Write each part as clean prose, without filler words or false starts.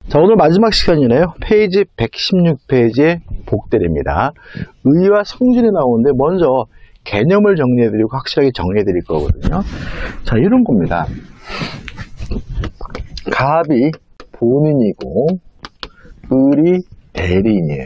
자, 오늘 마지막 시간이네요. 페이지 116페이지의 복대리입니다. 의와 성질이 나오는데 먼저 개념을 정리해드리고 확실하게 정리해드릴 거거든요. 자, 이런 겁니다. 갑이 본인이고 을이 대리인이에요.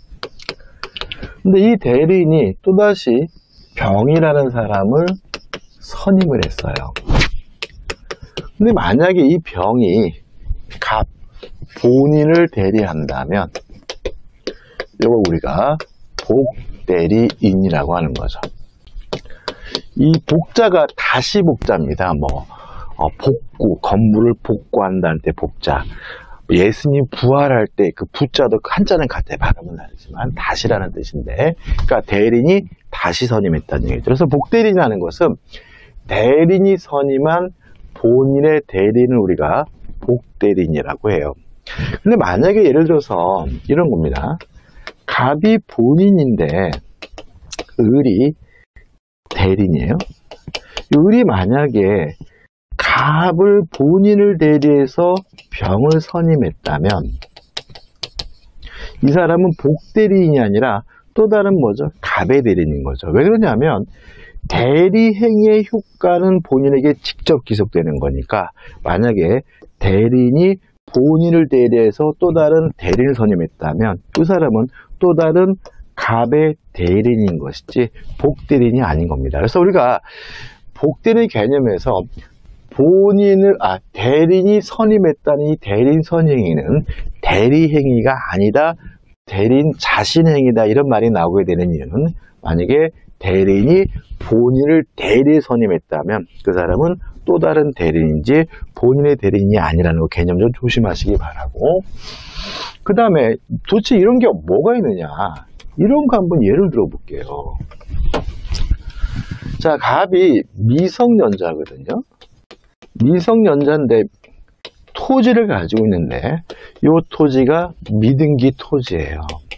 근데 이 대리인이 또다시 병이라는 사람을 선임을 했어요. 근데 만약에 이 병이 갑 본인을 대리한다면 이걸 우리가 복대리인이라고 하는 거죠. 이 복자가 다시 복자입니다. 복구, 건물을 복구한다는 때 복자. 예수님 부활할 때 그 부자도 한자는 같아, 발음은 다르지만 다시라는 뜻인데, 그러니까 대리인이 다시 선임했다는 얘기죠. 그래서 복대리인이라는 것은 대리인이 선임한 본인의 대리인을 우리가 복대리인이라고 해요. 근데 만약에 예를 들어서 이런 겁니다. 갑이 본인인데 을이 대리인이에요. 을이 만약에 갑을 본인을 대리해서 병을 선임했다면 이 사람은 복대리인이 아니라 또 다른 뭐죠? 갑의 대리인인 거죠. 왜 그러냐면 대리행위의 효과는 본인에게 직접 기속되는 거니까 만약에 대리인이 본인을 대리해서 또 다른 대리인을 선임했다면 그 사람은 또 다른 갑의 대리인인 것이지 복대리인이 아닌 겁니다. 그래서 우리가 복대리인 개념에서 대리인이 선임했다는 이 대리인 선행위는 대리행위가 아니다, 대리인 자신 행위다, 이런 말이 나오게 되는 이유는 만약에 대리인이 본인을 대리 선임했다면 그 사람은 또 다른 대리인인지 본인의 대리인이 아니라는 거 개념 좀 조심하시기 바라고, 그 다음에 도대체 이런 게 뭐가 있느냐, 이런 거 한번 예를 들어 볼게요. 자, 갑이 미성년자거든요. 미성년자인데 토지를 가지고 있는데 이 토지가 미등기 토지예요.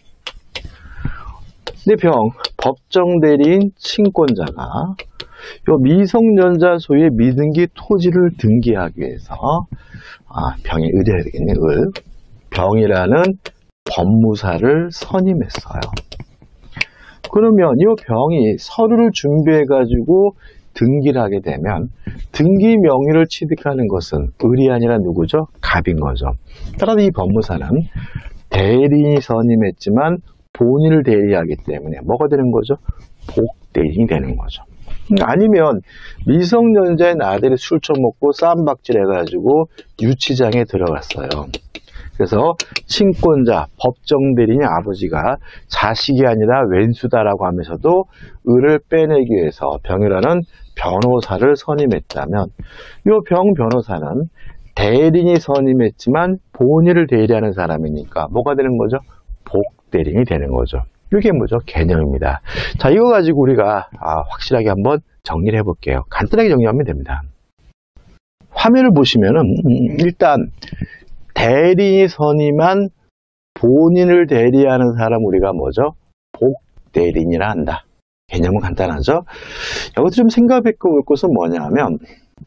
근데 법정 대리인 친권자가 이 미성년자 소유의 미등기 토지를 등기하기 위해서 병이 을이어야 되겠네. 병이라는 법무사를 선임했어요. 그러면 이 병이 서류를 대리해 가지고 등기를 하게 되면 등기 명의를 취득하는 것은 을이 아니라 누구죠? 갑인 거죠. 따라서 이 법무사는 대리인이 선임했지만 본인을 대리하기 때문에 뭐가 되는 거죠? 복대리인이 되는 거죠. 아니면 미성년자인 아들이 술 처먹고 쌈박질 해가지고 유치장에 들어갔어요. 그래서 친권자, 법정 대리인의 아버지가 자식이 아니라 왼수다라고 하면서도 을을 빼내기 위해서 병이라는 변호사를 선임했다면 이 병 변호사는 대리인이 선임했지만 본인을 대리하는 사람이니까 뭐가 되는 거죠? 복대리인이 되는 거죠. 이게 뭐죠? 개념입니다. 자, 이거 가지고 우리가 확실하게 한번 정리를 해볼게요. 간단하게 정리하면 됩니다. 화면을 보시면은 일단 대리인이 선임한 본인을 대리하는 사람 우리가 뭐죠? 복대리인이라 한다. 개념은 간단하죠? 여기서 좀 생각해 볼 것은 뭐냐면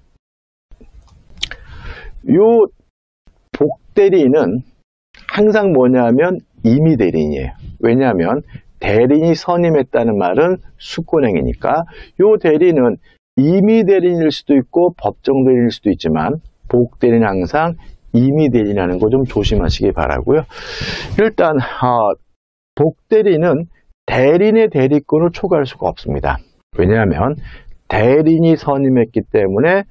요 복대리인은 항상 뭐냐면 임의대리인이에요. 왜냐하면 대리인이 선임했다는 말은 수권행위니까 요 대리인은 임의대리인일 수도 있고 법정대리인일 수도 있지만 복대리인은 항상 임의대리인이라는 거 좀 조심하시기 바라고요. 일단 복대리인은 대리인의 대리권을 초과할 수가 없습니다. 왜냐하면 대리인이 선임했기 때문에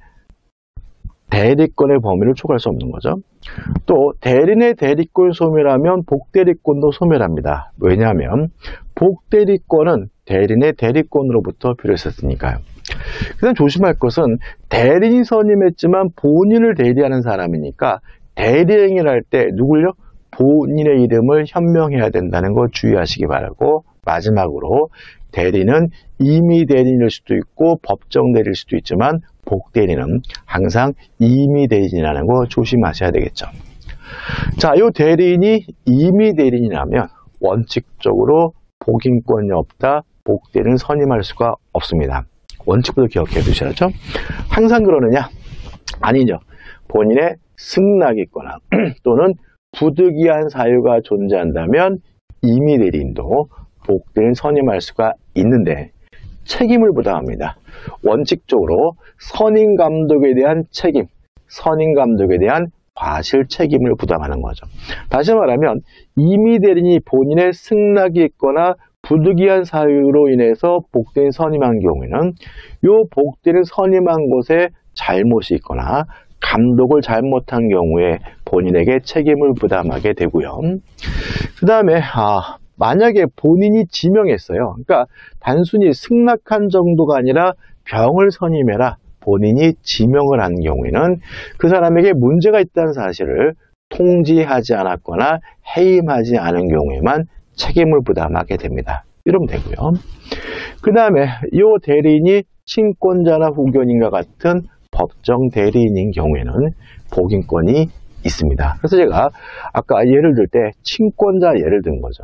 대리권의 범위를 초과할 수 없는 거죠. 또 대리인의 대리권 소멸하면 복대리권도 소멸합니다. 왜냐하면 복대리권은 대리인의 대리권으로부터 비롯했으니까요. 그다음 조심할 것은 대리인이 선임했지만 본인을 대리하는 사람이니까 대리행위를 할 때 누굴요? 본인의 이름을 현명해야 된다는 거 주의하시기 바라고, 마지막으로 대리인은 임의대리인일 수도 있고 법정대리일 수도 있지만 복대리인은 항상 임의대리인이라는 거 조심하셔야 되겠죠. 자, 이 대리인이 임의대리인이라면 원칙적으로 복인권이 없다, 복대리인을 선임할 수가 없습니다. 원칙부터 기억해 두셔야죠. 항상 그러느냐? 아니죠. 본인의 승낙이 있거나 또는 부득이한 사유가 존재한다면 임의대리인도 복대리인 선임할 수가 있는데 책임을 부담합니다. 원칙적으로 선임감독에 대한 책임, 선임감독에 대한 과실 책임을 부담하는 거죠. 다시 말하면 임의대리인이 본인의 승낙이 있거나 부득이한 사유로 인해서 복대리인 선임한 경우에는 이 복대리인 선임한 곳에 잘못이 있거나 감독을 잘못한 경우에 본인에게 책임을 부담하게 되고요. 그 다음에 만약에 본인이 지명했어요. 그러니까 단순히 승낙한 정도가 아니라 병을 선임해라. 본인이 지명을 한 경우에는 그 사람에게 문제가 있다는 사실을 통지하지 않았거나 해임하지 않은 경우에만 책임을 부담하게 됩니다. 이러면 되고요. 그 다음에 이 대리인이 친권자나 후견인과 같은 법정 대리인인 경우에는 복인권이 있습니다. 그래서 제가 아까 예를 들 때 친권자 예를 든 거죠.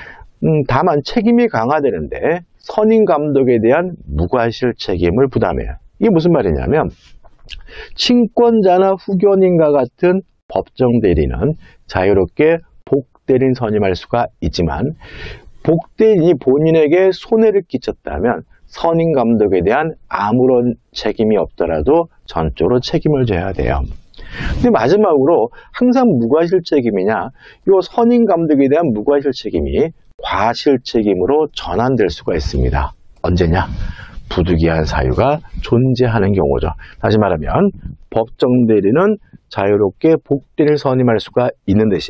다만 책임이 강화되는데 선임감독에 대한 무과실 책임을 부담해요. 이게 무슨 말이냐면 친권자나 후견인과 같은 법정 대리인은 자유롭게 복대리인 선임할 수가 있지만 복대리인이 본인에게 손해를 끼쳤다면 선임감독에 대한 아무런 책임이 없더라도 전적으로 책임을 져야 돼요. 근데 마지막으로 항상 무과실 책임이냐? 이 선임감독에 대한 무과실 책임이 과실 책임으로 전환될 수가 있습니다. 언제냐? 부득이한 사유가 존재하는 경우죠. 다시 말하면 법정 대리는 자유롭게 복대리인을 선임할 수가 있는 대신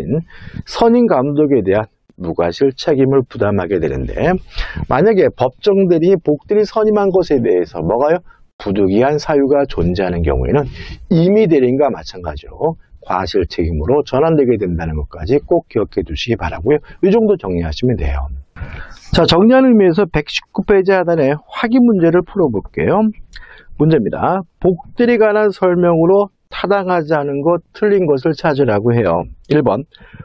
선임감독에 대한 무과실 책임을 부담하게 되는데 만약에 법정 대리인이 복대리인 선임한 것에 대해서 뭐가요? 부득이한 사유가 존재하는 경우에는 임의대리인과 마찬가지로 과실 책임으로 전환되게 된다는 것까지 꼭 기억해 두시기 바라고요. 이 정도 정리하시면 돼요. 자, 정리하는 의미에서 119페이지 하단에 확인 문제를 풀어볼게요. 문제입니다. 복대리에 관한 설명으로 타당하지 않은 것, 틀린 것을 찾으라고 해요. 1번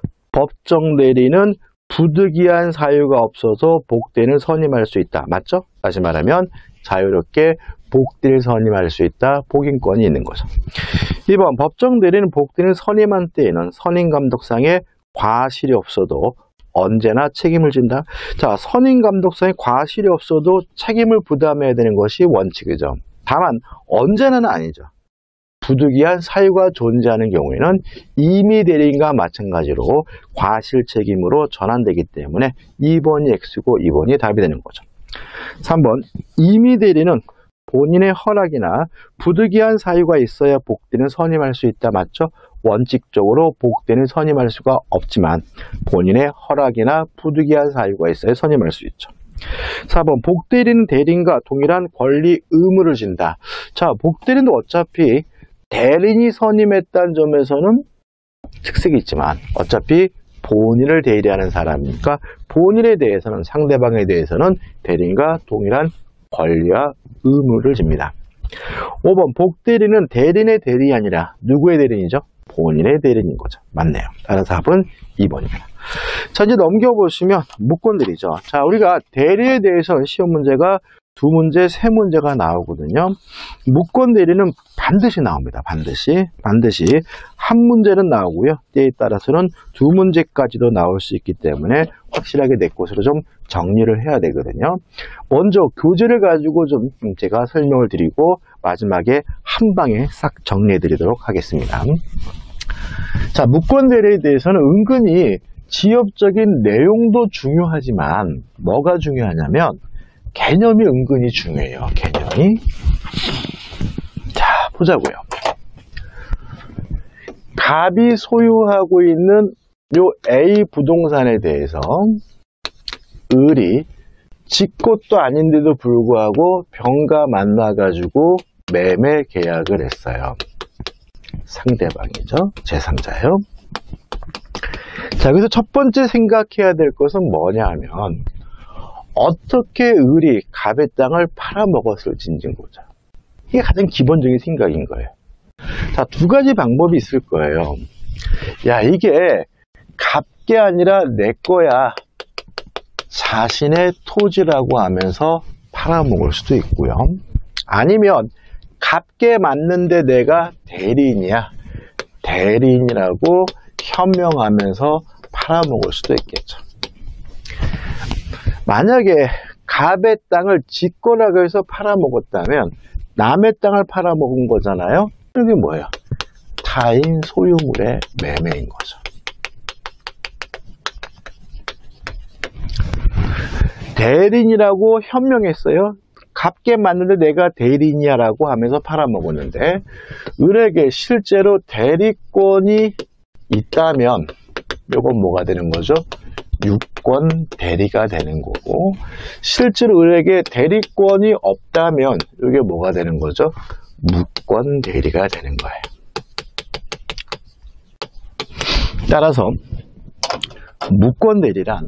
법정 대리는 부득이한 사유가 없어서 복대리인을 선임할 수 있다. 맞죠? 다시 말하면 자유롭게 복대리인을 선임할 수 있다. 복인권이 있는 거죠. 2번 법정 대리는 복대리인을 선임한 때에는 선임감독상의 과실이 없어도 언제나 책임을 진다. 자, 선임감독상의 과실이 없어도 책임을 부담해야 되는 것이 원칙이죠. 다만 언제나는 아니죠. 부득이한 사유가 존재하는 경우에는 임의대리인과 마찬가지로 과실 책임으로 전환되기 때문에 2번이 X고 2번이 답이 되는 거죠. 3번 임의대리는 본인의 허락이나 부득이한 사유가 있어야 복대리인을 선임할 수 있다. 맞죠? 원칙적으로 복대리인을 선임할 수가 없지만 본인의 허락이나 부득이한 사유가 있어야 선임할 수 있죠. 4번 복대리인은 대리인과 동일한 권리 의무를 진다. 자, 복대리인도 어차피 대리인이 선임했다는 점에서는 특색이 있지만 어차피 본인을 대리하는 사람이니까 본인에 대해서는 상대방에 대해서는 대리인과 동일한 권리와 의무를 집니다. 5번 복대리인은 대리인의 대리인이 아니라 누구의 대리인이죠? 본인의 대리인인 거죠. 맞네요. 따라서 답은 2번입니다. 자, 이제 넘겨보시면 무권대리죠. 자, 우리가 대리에 대해서는 시험 문제가 2문제, 3문제가 나오거든요. 무권대리는 반드시 나옵니다. 반드시 한 문제는 나오고요. 때에 따라서는 2문제까지도 나올 수 있기 때문에 확실하게 내 것으로 좀 정리를 해야 되거든요. 먼저 교재를 가지고 좀 제가 설명을 드리고 마지막에 한 방에 싹 정리해 드리도록 하겠습니다. 자, 무권대리에 대해서는 은근히 지엽적인 내용도 중요하지만 뭐가 중요하냐면 개념이 은근히 중요해요. 개념이. 자, 보자고요. 갑이 소유하고 있는 요 A 부동산에 대해서 을이 지 것도 아닌데도 불구하고 병가 만나가지고 매매 계약을 했어요. 상대방이죠. 제3자예요. 자, 그래서 첫 번째 생각해야 될 것은 뭐냐 하면 어떻게 을이 갑의 땅을 팔아먹었을지인 거죠. 이게 가장 기본적인 생각인 거예요. 자, 2가지 방법이 있을 거예요. 야, 이게 갑게 아니라 내 거야. 자신의 토지라고 하면서 팔아먹을 수도 있고요. 아니면 갑게 맞는데 내가 대리인이야. 대리인이라고 현명하면서 팔아먹을 수도 있겠죠. 만약에 갑의 땅을 직권하기 위해서 팔아먹었다면 남의 땅을 팔아먹은 거잖아요. 이게 뭐예요? 타인 소유물의 매매인 거죠. 대리인이라고 현명했어요. 값게 맞는데 내가 대리인이야 라고 하면서 팔아먹었는데 을에게 실제로 대리권이 있다면 이건 뭐가 되는 거죠? 유권 대리가 되는 거고, 실제로 을에게 대리권이 없다면 이게 뭐가 되는 거죠? 무권 대리가 되는 거예요. 따라서 무권 대리란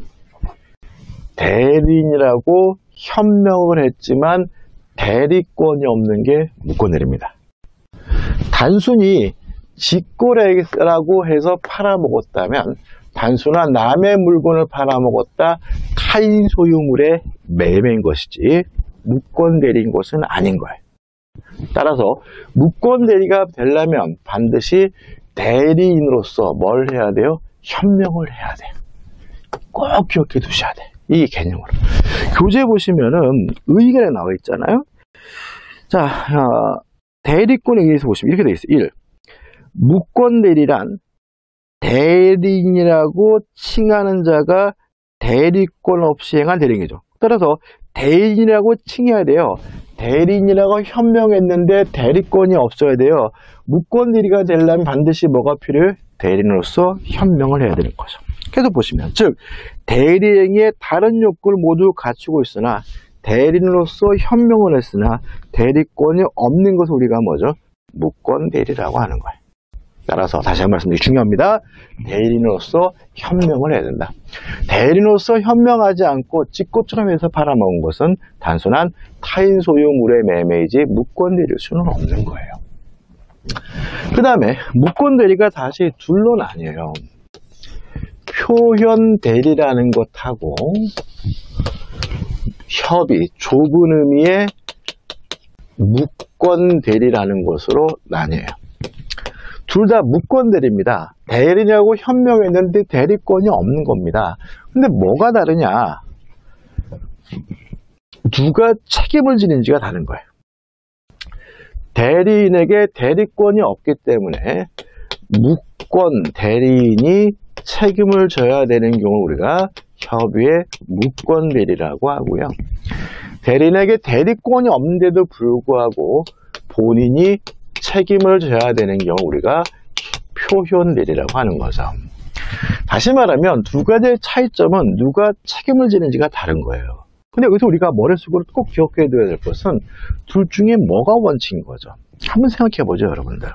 대리인이라고 현명을 했지만 대리권이 없는 게 무권 대리입니다. 단순히 직거래라고 해서 팔아먹었다면 단순한 남의 물건을 팔아먹었다, 타인 소유물의 매매인 것이지 무권 대리인 것은 아닌 거예요. 따라서 무권 대리가 되려면 반드시 대리인으로서 뭘 해야 돼요? 현명을 해야 돼요. 꼭 기억해 두셔야 돼. 이 개념으로. 교재 보시면은 의견에 나와 있잖아요. 자, 대리권에 의해서 보시면 이렇게 되어 있어요. 1. 무권 대리란 대리인이라고 칭하는 자가 대리권 없이 행한 대리인이죠. 따라서 대리인이라고 칭해야 돼요. 대리인이라고 현명했는데 대리권이 없어야 돼요. 무권 대리가 되려면 반드시 뭐가 필요해요? 대리인으로서 현명을 해야 되는 거죠. 계속 보시면, 즉 대리행위의 다른 요건을 모두 갖추고 있으나 대리인으로서 현명을 했으나 대리권이 없는 것을 우리가 뭐죠? 무권 대리라고 하는 거예요. 따라서 다시 한번 말씀드리기 중요합니다. 대리인으로서 현명을 해야 된다. 대리인으로서 현명하지 않고 찍고처럼 해서 팔아먹은 것은 단순한 타인 소유물의 매매이지 무권 대리일 수는 없는 거예요. 그 다음에 무권 대리가 다시 둘로 나뉘어요. 표현 대리라는 것하고 협의, 좁은 의미의 무권 대리라는 것으로 나뉘어요. 둘 다 무권 대리입니다. 대리라고 현명했는데 대리권이 없는 겁니다. 근데 뭐가 다르냐? 누가 책임을 지는지가 다른 거예요. 대리인에게 대리권이 없기 때문에 무권 대리인이 책임을 져야 되는 경우 우리가 협의의 무권 대리라고 하고요. 대리인에게 대리권이 없는데도 불구하고 본인이 책임을 져야 되는 경우 우리가 표현 대리라고 하는 거죠. 다시 말하면 두 가지의 차이점은 누가 책임을 지는지가 다른 거예요. 근데 여기서 우리가 머릿속으로 꼭 기억해 둬야 될 것은 둘 중에 뭐가 원칙인 거죠. 한번 생각해 보죠, 여러분들.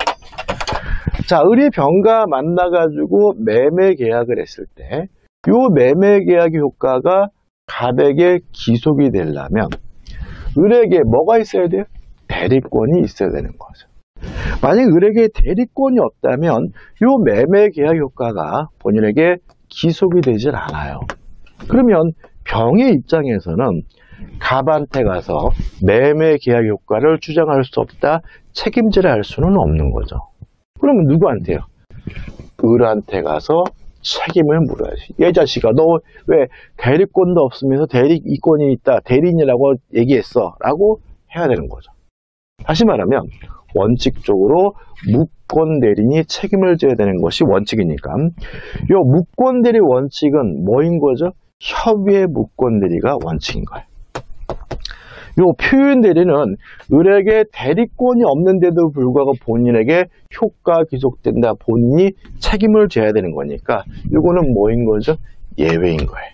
자, 을이 병과 만나가지고 매매 계약을 했을 때, 이 매매 계약의 효과가 갑에게 기속이 되려면, 을에게 뭐가 있어야 돼요? 대리권이 있어야 되는 거죠. 만약 을에게 대리권이 없다면, 이 매매 계약 효과가 본인에게 기속이 되질 않아요. 그러면 병의 입장에서는 갑한테 가서 매매 계약 효과를 주장할 수 없다, 책임지라 할 수는 없는 거죠. 그러면 누구한테요? 을한테 가서 책임을 물어야지. 얘 자식아, 너 왜 대리권도 없으면서 대리권이 있다, 대리인이라고 얘기했어? 라고 해야 되는 거죠. 다시 말하면 원칙적으로 무권 대리인이 책임을 져야 되는 것이 원칙이니까 이 무권 대리 원칙은 뭐인 거죠? 협의의 무권 대리가 원칙인 거예요. 이 표현 대리는 을에게 대리권이 없는데도 불구하고 본인에게 효과 기속된다, 본인이 책임을 져야 되는 거니까 이거는 뭐인 거죠? 예외인 거예요.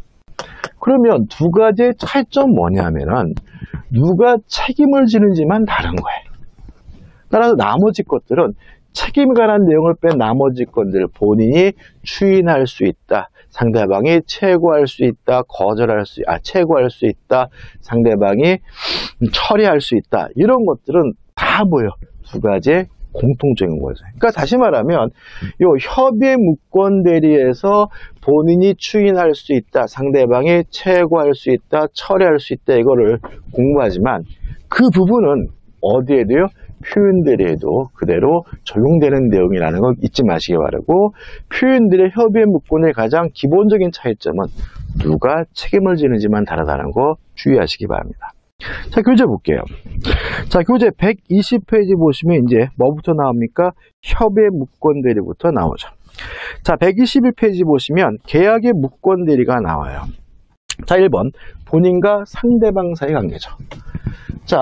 그러면 두 가지의 차이점 뭐냐면은 누가 책임을 지는지만 다른 거예요. 따라서 나머지 것들은 책임에 관한 내용을 뺀 나머지 것들 본인이 추인할 수 있다, 상대방이 최고할 수 있다, 최고할 수 있다, 상대방이 처리할 수 있다, 이런 것들은 다 뭐예요? 두 가지의 공통적인 거죠. 그러니까 다시 말하면 이 협의 무권 대리에서 본인이 추인할 수 있다, 상대방이 최고할 수 있다, 처리할 수 있다, 이거를 공부하지만 그 부분은 어디에 돼요? 표현들에도 그대로 적용되는 내용이라는 거 잊지 마시기 바라고, 표현들의 협의의 문구의 가장 기본적인 차이점은 누가 책임을 지는지만 다르다는 거 주의하시기 바랍니다. 자, 교재 볼게요. 자, 교재 120페이지 보시면 이제 뭐부터 나옵니까? 협의의 무권 대리부터 나오죠. 자, 121페이지 보시면 계약의 무권 대리가 나와요. 자, 1번 본인과 상대방 사이 관계죠. 자,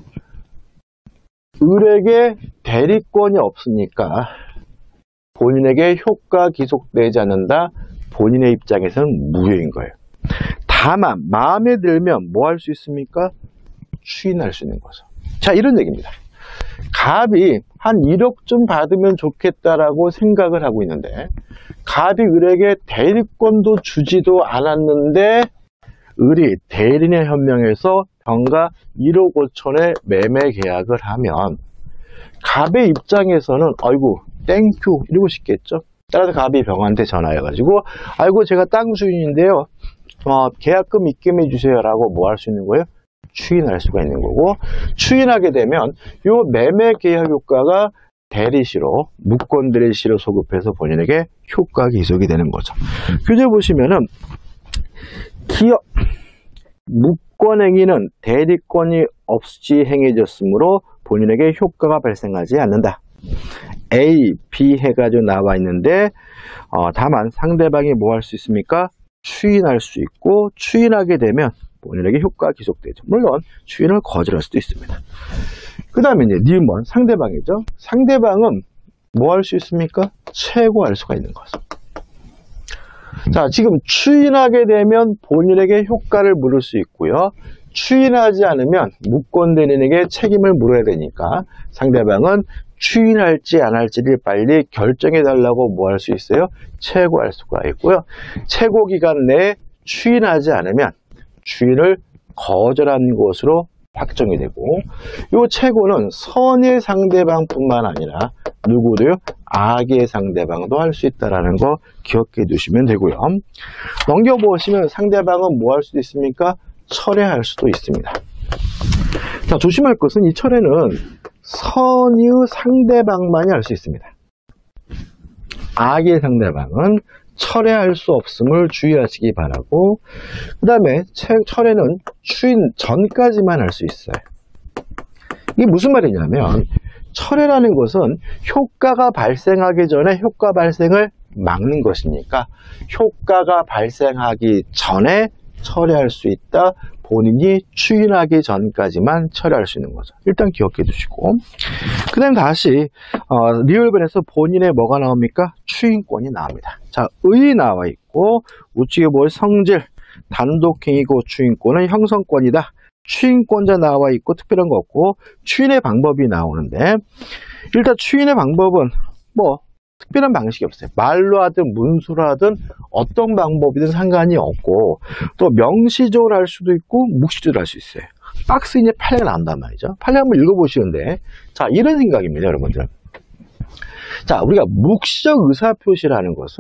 을에게 대리권이 없으니까 본인에게 효과 기속되지 않는다. 본인의 입장에서는 무효인 거예요. 다만 마음에 들면 뭐 할 수 있습니까? 추인할 수 있는 거죠. 자, 이런 얘기입니다. 갑이 한 1억 좀 받으면 좋겠다라고 생각을 하고 있는데, 갑이 을에게 대리권도 주지도 않았는데 을이 대리인의 현명에서 병가 1억 5천에 매매 계약을 하면 갑의 입장에서는 아이고 땡큐 이러고 싶겠죠. 따라서 갑이 병한테 전화해가지고 아이고 제가 땅 주인인데요, 계약금 입금해 주세요 라고 뭐 할 수 있는 거예요? 추인할 수가 있는 거고, 추인하게 되면 요 매매 계약 효과가 대리시로 무권 대리시로 소급해서 본인에게 효과 기속이 되는 거죠. 교재 보시면은 기업 무권행위는 대리권이 없이 행해졌으므로 본인에게 효과가 발생하지 않는다. A, B 해가지고 나와 있는데 다만 상대방이 뭐 할 수 있습니까? 추인할 수 있고, 추인하게 되면 본인에게 효과가 기속되죠. 물론 추인을 거절할 수도 있습니다. 그 다음에 이제 니은번 상대방이죠. 상대방은 뭐 할 수 있습니까? 최고할 수가 있는 거죠. 자, 지금 추인하게 되면 본인에게 효과를 물을 수 있고요. 추인하지 않으면 무권 대리인에게 책임을 물어야 되니까 상대방은 추인할지 안 할지를 빨리 결정해 달라고 뭐 할 수 있어요? 최고할 수가 있고요. 최고 기간 내에 추인하지 않으면 추인을 거절한 것으로 확정이 되고, 이 최고는 선의 상대방뿐만 아니라 누구도요? 악의 상대방도 할 수 있다는 거 기억해 두시면 되고요. 넘겨보시면 상대방은 뭐 할 수도 있습니까? 철회할 수도 있습니다. 자, 조심할 것은 이 철회는 선의 상대방만이 할 수 있습니다. 악의 상대방은 철회할 수 없음을 주의하시기 바라고, 그 다음에 철회는 추인 전까지만 할 수 있어요. 이게 무슨 말이냐면 철회라는 것은 효과가 발생하기 전에 효과 발생을 막는 것이니까 효과가 발생하기 전에 철회할 수 있다. 본인이 추인하기 전까지만 철회할 수 있는 거죠. 일단 기억해 두시고, 그 다음에 다시 리을변에서 본인의 뭐가 나옵니까? 추인권이 나옵니다. 자, 의 나와 있고 우측에 볼 성질, 단독행위고 추인권은 형성권이다. 추인권자 나와 있고 특별한 거 없고 추인의 방법이 나오는데, 일단 추인의 방법은 뭐 특별한 방식이 없어요. 말로 하든 문서로 하든 어떤 방법이든 상관이 없고, 또 명시적으로 할 수도 있고 묵시적으로 할 수 있어요. 박스 이제 판례가 나온단 말이죠. 판례 한번 읽어보시는데, 자, 이런 생각입니다, 여러분들. 자, 우리가 묵시적 의사표시라는 것은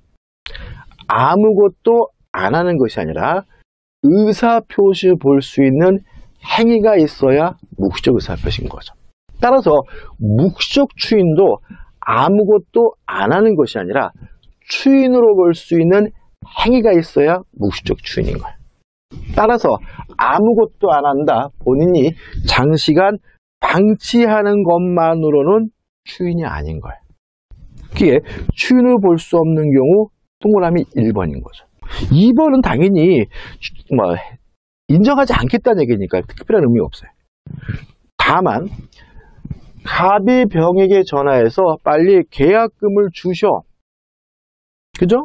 아무것도 안 하는 것이 아니라 의사표시 볼 수 있는 행위가 있어야 묵시적 의사표시인 거죠. 따라서 묵시적 추인도 아무것도 안 하는 것이 아니라 추인으로 볼 수 있는 행위가 있어야 묵시적 추인인 거예요. 따라서 아무것도 안 한다, 본인이 장시간 방치하는 것만으로는 추인이 아닌 거예요. 그게 추인을 볼 수 없는 경우 동그라미 1번인 거죠. 2번은 당연히 뭐 인정하지 않겠다는 얘기니까 특별한 의미가 없어요. 다만 갑이 병에게 전화해서 빨리 계약금을 주셔, 그죠?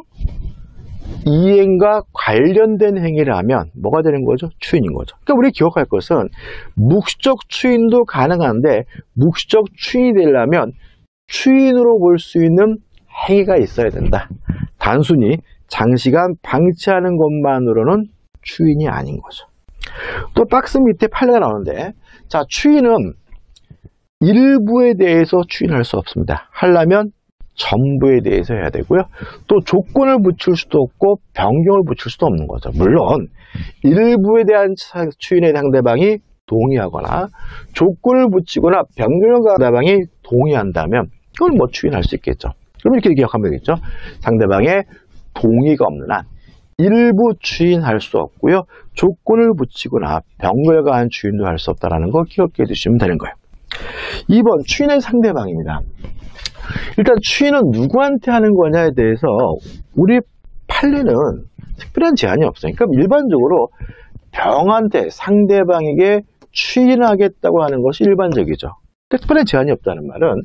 이행과 관련된 행위를 하면 뭐가 되는 거죠? 추인인 거죠. 그러니까 우리 기억할 것은 묵시적 추인도 가능한데 묵시적 추인이 되려면 추인으로 볼 수 있는 행위가 있어야 된다. 단순히 장시간 방치하는 것만으로는 추인이 아닌 거죠. 또 박스 밑에 판례가 나오는데, 자, 추인은 일부에 대해서 추인할 수 없습니다. 하려면 전부에 대해서 해야 되고요. 또 조건을 붙일 수도 없고 변경을 붙일 수도 없는 거죠. 물론 일부에 대한 추인의 상대방이 동의하거나 조건을 붙이거나 변경과 상대방이 동의한다면 그걸 뭐 추인할 수 있겠죠. 그럼 이렇게 기억하면 되겠죠. 상대방의 동의가 없는 한 일부 추인할 수 없고요. 조건을 붙이거나 변경에 관한 추인도 할 수 없다는 거 기억해 두시면 되는 거예요. 2번 추인의 상대방입니다. 일단 추인은 누구한테 하는 거냐에 대해서 우리 판례는 특별한 제한이 없어요. 그러니까 일반적으로 병한테 상대방에게 추인하겠다고 하는 것이 일반적이죠. 특별한 제한이 없다는 말은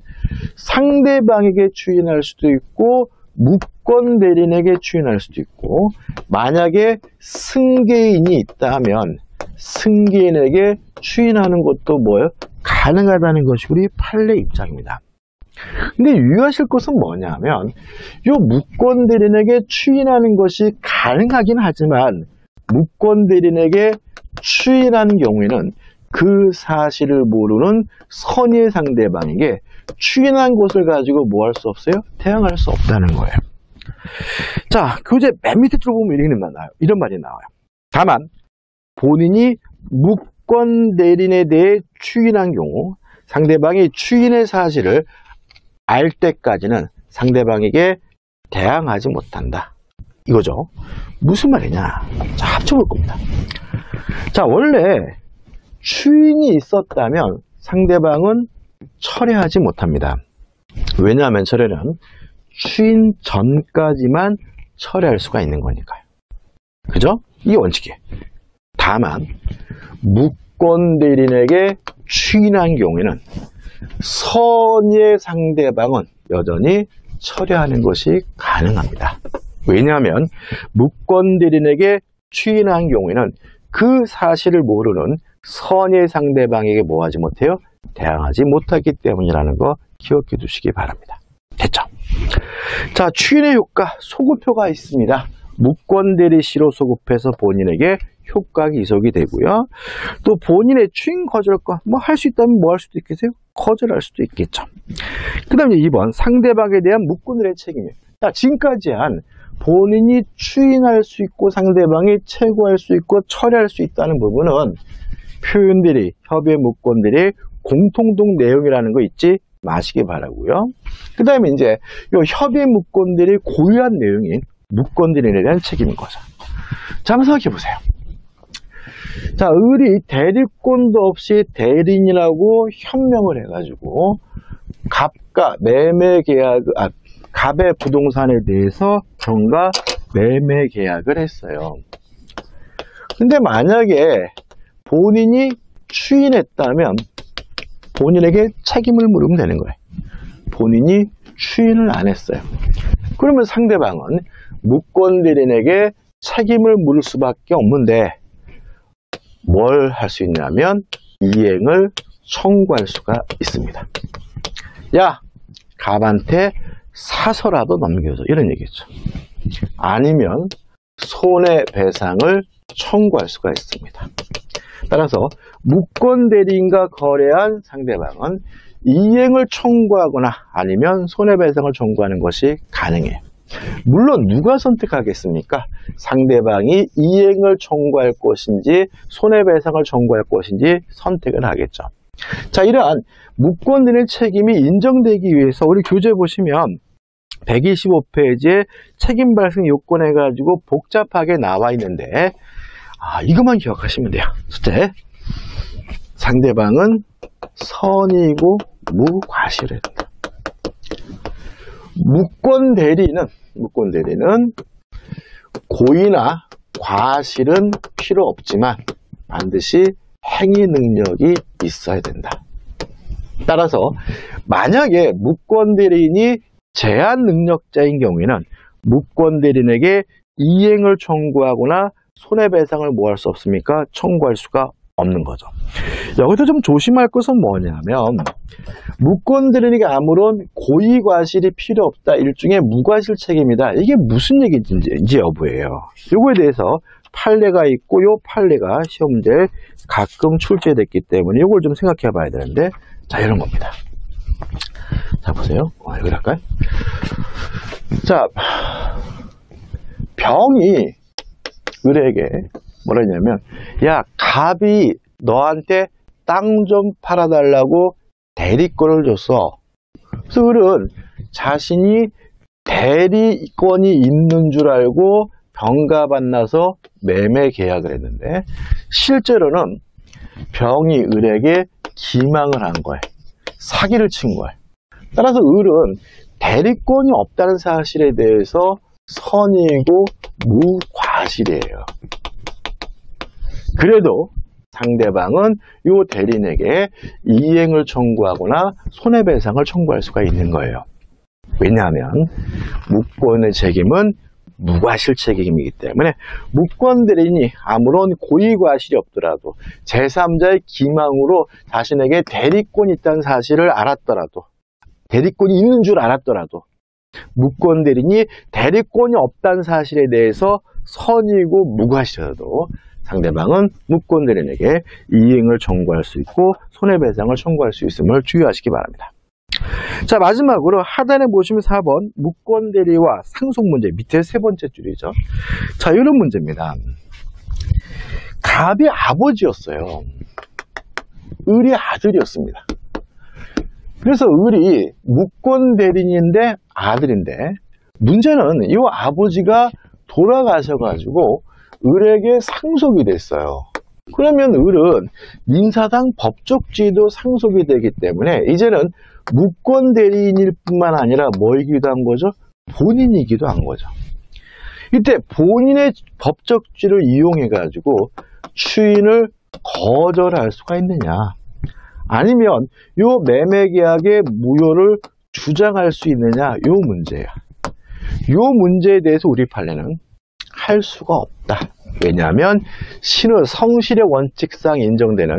상대방에게 추인할 수도 있고 무권 대리인에게 추인할 수도 있고 만약에 승계인이 있다면 승계인에게 추인하는 것도 뭐예요? 가능하다는 것이 우리 판례 입장입니다. 근데 유의하실 것은 뭐냐면 이 무권 대리인에게 추인하는 것이 가능하긴 하지만 무권 대리인에게 추인하는 경우에는 그 사실을 모르는 선의의 상대방에게 추인한 것을 가지고 뭐 할 수 없어요? 대항할 수 없다는 거예요. 자, 교재 맨 밑에 줄 보면 이런 말이 나와요. 다만 본인이 무권 대리인에 대해 추인한 경우 상대방이 추인의 사실을 알 때까지는 상대방에게 대항하지 못한다. 이거죠. 무슨 말이냐? 자, 합쳐볼 겁니다. 자, 원래 추인이 있었다면 상대방은 철회하지 못합니다. 왜냐하면 철회는 추인 전까지만 철회할 수가 있는 거니까요. 그죠? 이게 원칙이에요. 다만 무권 대리인에게 추인한 경우에는 선의의 상대방은 여전히 철회하는 것이 가능합니다. 왜냐하면 무권 대리인에게 추인한 경우에는 그 사실을 모르는 선의의 상대방에게 뭐 하지 못해요? 대항하지 못하기 때문이라는 거 기억해 두시기 바랍니다. 됐죠? 자, 추인의 효과, 소급효가 있습니다. 무권 대리 시로 소급해서 본인에게 효과 이속이 되고요. 또 본인의 추인 거절권, 뭐 할 수 있다면 뭐 할 수도 있겠어요? 거절할 수도 있겠죠. 그 다음에 2번, 상대방에 대한 무권들의 책임이에요. 자, 지금까지 한 본인이 추인할 수 있고 상대방이 채굴할 수 있고 처리할 수 있다는 부분은 표현들이, 협의 무권들이 공통동 내용이라는 거 잊지 마시기 바라고요. 그 다음에 이제 이 협의 무권들이 고유한 내용인 무권들에 대한 책임인 거죠. 자, 한번 생각해 보세요. 자, 을이 대리권도 없이 대리인이라고 현명을 해가지고 갑과 매매 계약, 갑의 부동산에 대해서 정가 매매 계약을 했어요. 근데 만약에 본인이 추인했다면 본인에게 책임을 물으면 되는 거예요. 본인이 추인을 안 했어요. 그러면 상대방은 무권 대리인에게 책임을 물을 수밖에 없는데 뭘 할 수 있냐면 이행을 청구할 수가 있습니다. 야, 갑한테 사서라도 넘겨줘, 이런 얘기죠. 아니면 손해배상을 청구할 수가 있습니다. 따라서 무권 대리인과 거래한 상대방은 이행을 청구하거나 아니면 손해배상을 청구하는 것이 가능해요. 물론 누가 선택하겠습니까? 상대방이 이행을 청구할 것인지 손해배상을 청구할 것인지 선택을 하겠죠. 자, 이러한 무권 대리인 책임이 인정되기 위해서 우리 교재 보시면 125페이지에 책임 발생 요건 해가지고 복잡하게 나와 있는데 이것만 기억하시면 돼요. 첫째, 상대방은 선의이고 무과실했다. 무권 대리는 고의나 과실은 필요 없지만 반드시 행위 능력이 있어야 된다. 따라서 만약에 무권 대리인이 제한 능력자인 경우에는 무권 대리인에게 이행을 청구하거나 손해배상을 뭐 할 수 없습니까? 청구할 수가 없는 거죠. 여기서 좀 조심할 것은 뭐냐면 무권 대리인에게 아무런 고의 과실이 필요 없다, 일종의 무과실 책임이다. 이게 무슨 얘기인지 여부예요. 이거에 대해서 판례가 있고 이 판례가 시험 문제에 가끔 출제됐기 때문에 이걸 좀 생각해 봐야 되는데, 자, 이런 겁니다. 자, 보세요. 여기 할까요? 자, 병이 을에게 뭐라 했냐면, 야, 갑이 너한테 땅 좀 팔아달라고 대리권을 줬어. 그래서 을은 자신이 대리권이 있는 줄 알고 병가받나서 매매 계약을 했는데 실제로는 병이 을에게 기망을 한 거예요. 사기를 친 거예요. 따라서 을은 대리권이 없다는 사실에 대해서 선이고 무과실이에요. 그래도 상대방은 이 대리인에게 이행을 청구하거나 손해배상을 청구할 수가 있는 거예요. 왜냐하면 무권의 책임은 무과실 책임이기 때문에 무권 대리인이 아무런 고의과실이 없더라도 제3자의 기망으로 자신에게 대리권이 있다는 사실을 알았더라도, 대리권이 있는 줄 알았더라도 무권 대리인이 대리권이 없다는 사실에 대해서 선이고 무과실이라도 상대방은 무권 대리인에게 이행을 청구할 수 있고 손해배상을 청구할 수 있음을 주의하시기 바랍니다. 자, 마지막으로 하단에 보시면 4번 무권 대리와 상속 문제, 밑에 세 번째 줄이죠. 자, 이런 문제입니다. 갑이 아버지였어요. 을이 아들이었습니다. 그래서 을이 무권 대리인인데 아들인데, 문제는 이 아버지가 돌아가셔가지고 을에게 상속이 됐어요. 그러면 을은 민사상 법적 지위도 상속이 되기 때문에 이제는 무권 대리인일 뿐만 아니라 뭐이기도 한 거죠? 본인이기도 한 거죠. 이때 본인의 법적 지위를 이용해 가지고 추인을 거절할 수가 있느냐, 아니면 이 매매계약의 무효를 주장할 수 있느냐, 이 문제예요. 이 문제에 대해서 우리 판례는 할 수가 없다. 왜냐하면 성실의 원칙상 인정되는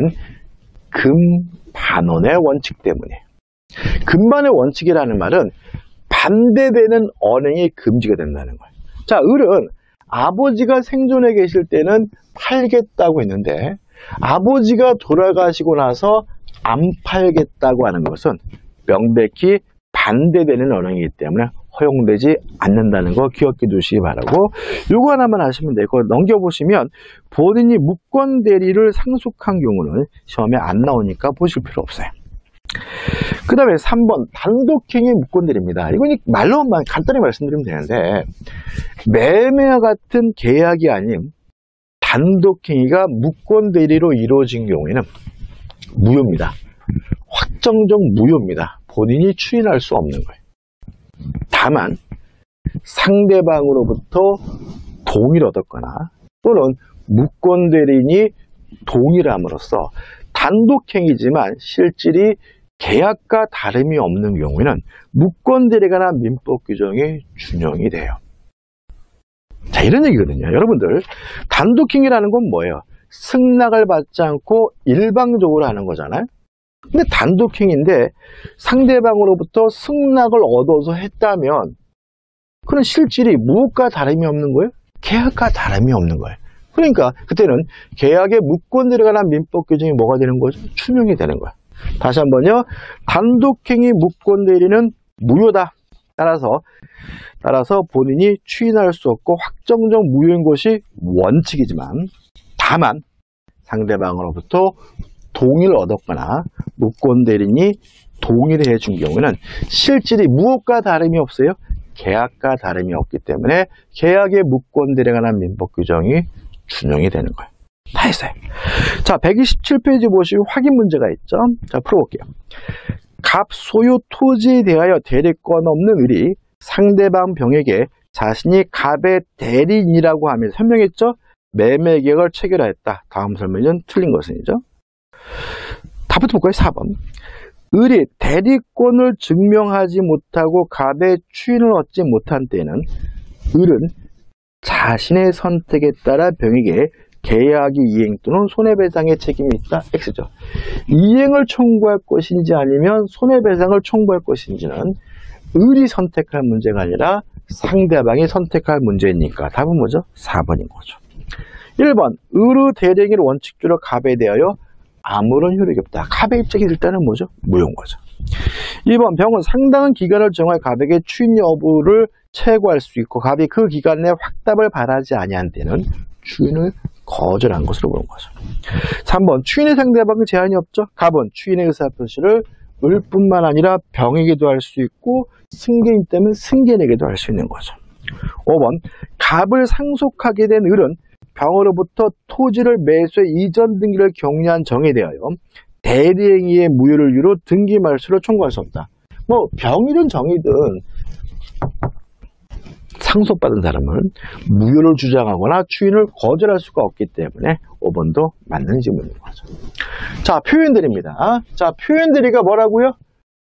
금반원의 원칙 때문에. 금반의 원칙이라는 말은 반대되는 언행이 금지가 된다는 거예요. 자, 을은 아버지가 생존해 계실 때는 팔겠다고 했는데 아버지가 돌아가시고 나서 안 팔겠다고 하는 것은 명백히 반대되는 언행이기 때문에 허용되지 않는다는 거 기억해 두시기 바라고, 요거 하나만 하시면 되고, 넘겨보시면 본인이 무권 대리를 상속한 경우는 시험에 안 나오니까 보실 필요 없어요. 그 다음에 3번 단독행위 무권 대리입니다. 이건 말로만 간단히 말씀드리면 되는데, 매매와 같은 계약이 아닌 단독행위가 무권 대리로 이루어진 경우에는 무효입니다. 확정적 무효입니다. 본인이 추인할 수 없는 거예요. 다만 상대방으로부터 동의를 얻었거나 또는 무권 대리인이 동의를 함으로써 단독행위지만 실질이 계약과 다름이 없는 경우에는 무권 대리에 관한 민법 규정이 준용이 돼요. 자, 이런 얘기거든요. 여러분들, 단독행위라는 건 뭐예요? 승낙을 받지 않고 일방적으로 하는 거잖아요. 근데 단독행위인데 상대방으로부터 승낙을 얻어서 했다면 그런 실질이 무엇과 다름이 없는 거예요? 계약과 다름이 없는 거예요. 그러니까 그때는 계약의 무권 대리에 관한 민법 규정이 뭐가 되는 거죠? 준용이 되는 거예요. 다시 한번요. 단독행위 무권 대리는 무효다. 따라서 본인이 추인할 수 없고 확정적 무효인 것이 원칙이지만, 다만 상대방으로부터 동의를 얻었거나 무권 대리인이 동의를 해준 경우에는 실질이 무엇과 다름이 없어요? 계약과 다름이 없기 때문에 계약의 무권 대리에 관한 민법 규정이 준용이 되는 거예요. 다 했어요. 자, 127페이지 보시면 확인 문제가 있죠. 자, 풀어볼게요. 갑 소유 토지에 대하여 대리권 없는 을이 상대방 병에게 자신이 갑의 대리인이라고 하며 설명했죠. 매매계약을 체결하였다. 다음 설명은 틀린 것은이죠. 답부터 볼까요? 4번. 을이 대리권을 증명하지 못하고 갑의 추인을 얻지 못한 때는 을은 자신의 선택에 따라 병에게 계약이 이행 또는 손해배상의 책임이 있다. X죠. 이행을 청구할 것인지 아니면 손해배상을 청구할 것인지는 을이 선택할 문제가 아니라 상대방이 선택할 문제니까 답은 뭐죠? 4번인 거죠. 1번. 을의 대리행위 원칙주로 갑에 대하여 아무런 효력이 없다. 갑의 입장이 일단은 뭐죠? 무효인 거죠. 2번. 병은 상당한 기간을 정할 갑에게 추인 여부를 채고할 수 있고 갑이 그 기간 내에 확답을 바라지 아니한 때는 추인을 거절한 것으로 보는 거죠. 3번 추인의 상대방은 제한이 없죠. 갑은 추인의 의사표시를 을뿐만 아니라 병에게도 할 수 있고 승계인 때문에 승계에게도 할 수 있는 거죠. 5번 갑을 상속하게 된 을은 병으로부터 토지를 매수해 이전 등기를 경리한 정에 대하여 대리행위의 무효를 이유로 등기 말소를 청구할 수 없다. 뭐 병이든 정이든 상속받은 사람은 무효를 주장하거나 추인을 거절할 수가 없기 때문에 5번도 맞는 질문인 거죠. 자, 표현들입니다. 자, 표현들이가 뭐라고요?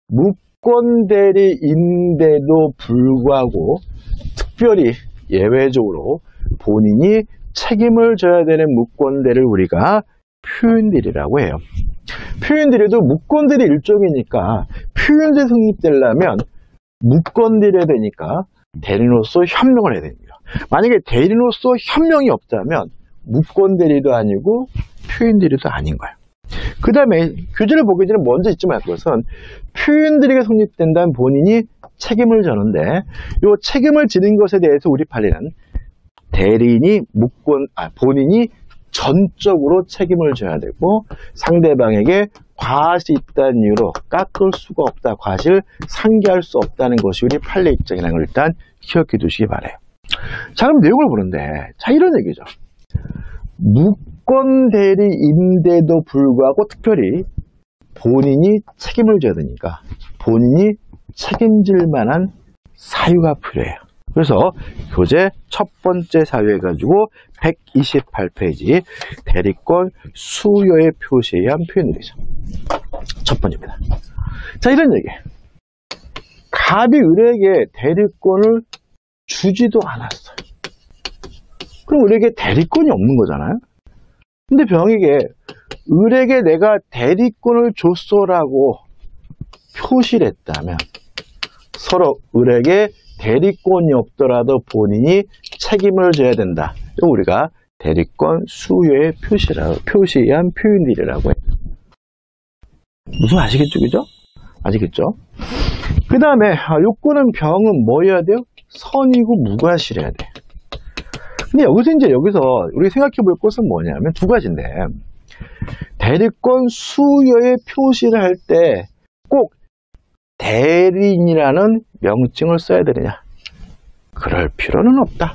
무권대리인데도 불구하고 특별히 예외적으로 본인이 책임을 져야 되는 무권대리를 우리가 표현대리라고 해요. 표현대리도 무권대리 일종이니까 표현대리 성립되려면 무권대리해야 되니까 대리인으로서 현명을 해야 됩니다. 만약에 대리인으로서 현명이 없다면 무권대리도 아니고 표현대리도 아닌 거예요. 그 다음에 교재를 보기 전에 먼저 잊지 말 것은 표현대리가 성립된다면 본인이 책임을 져는데 이 책임을 지는 것에 대해서 우리 판례는 대리인이 본인이 전적으로 책임을 져야 되고 상대방에게 과실이 있다는 이유로 깎을 수가 없다, 과실을 상기할 수 없다는 것이 우리 판례 입장이라는 걸 일단 기억해 두시기 바라요. 자, 그럼 내용을 보는데, 자, 이런 얘기죠. 무권대리인데도 불구하고 특별히 본인이 책임을 져야 되니까 본인이 책임질 만한 사유가 필요해요. 그래서 교재 첫 번째 사유 해가지고 128페이지 대리권 수요의 표시에 의한 표현들이죠. 첫 번째입니다. 자, 이런 얘기. 갑이 을에게 대리권을 주지도 않았어요. 그럼 을에게 대리권이 없는 거잖아요. 근데 병에게 을에게 내가 대리권을 줬어라고 표시를 했다면 서로 을에게 대리권이 없더라도 본인이 책임을 져야 된다. 우리가 대리권 수요의 표시에 의한 표현들이라고 해요. 무슨 아시겠죠? 그죠? 아시겠죠? 그 다음에 요건은 병은 뭐 해야 돼요? 선이고 무과실해야 돼. 근데 여기서 우리가 생각해 볼 것은 뭐냐면 두 가지인데 대리권 수요의 표시를 할 때 꼭 대리인이라는 명칭을 써야 되느냐? 그럴 필요는 없다.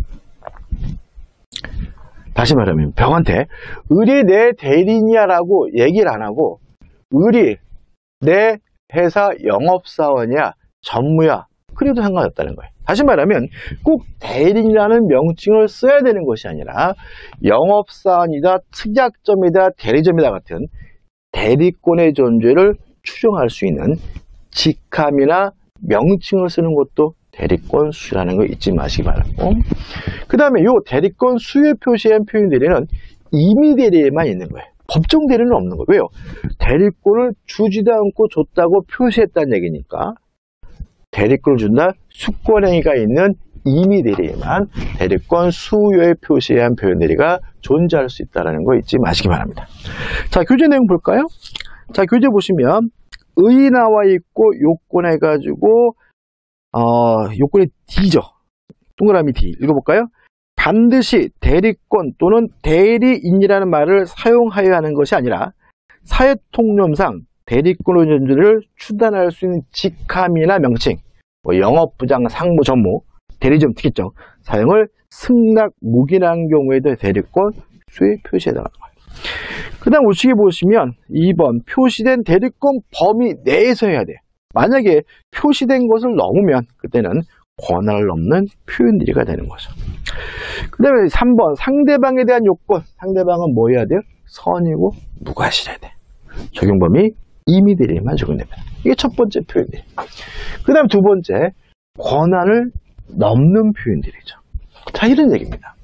다시 말하면 병한테 을이 내 대리인이야 라고 얘기를 안 하고 을이 내 회사 영업사원이야, 전무야, 그래도 상관없다는 거예요. 다시 말하면 꼭 대리인이라는 명칭을 써야 되는 것이 아니라 영업사원이다, 특약점이다, 대리점이다 같은 대리권의 존재를 추정할 수 있는 직함이나 명칭을 쓰는 것도 대리권 수라는 거 잊지 마시기 바라고. 그 다음에 이 대리권 수요 표시한 표현 대리는 임의 대리에만 있는 거예요. 법정 대리는 없는 거예요. 왜요? 대리권을 주지도 않고 줬다고 표시했다는 얘기니까 대리권을 준다 수권행위가 있는 임의 대리에만 대리권 수요의 표시한 표현 대리가 존재할 수 있다는 거 잊지 마시기 바랍니다. 자, 교재 내용 볼까요? 자, 교재 보시면 의 나와 있고 요건 해가지고 요건이 D죠. 동그라미 D. 읽어볼까요? 반드시 대리권 또는 대리인이라는 말을 사용하여야 하는 것이 아니라 사회통념상 대리권의 존재를 추단할 수 있는 직함이나 명칭, 영업부장, 상무, 전무, 대리점, 특이점 사용을 승낙, 묵인한 경우에도 대리권 수의 표시해달라는 거예요. 그 다음 우측에 보시면 2번 표시된 대리권 범위 내에서 해야 돼요. 만약에 표시된 것을 넘으면 그때는 권한을 넘는 표현들이가 되는 거죠. 그 다음에 3번 상대방에 대한 요건. 상대방은 뭐 해야 돼요? 선이고 무과실해야 돼. 적용 범위 임의대리만 적용됩니다. 이게 첫 번째 표현들. 그 다음 두 번째 권한을 넘는 표현들이죠. 자, 이런 얘기입니다.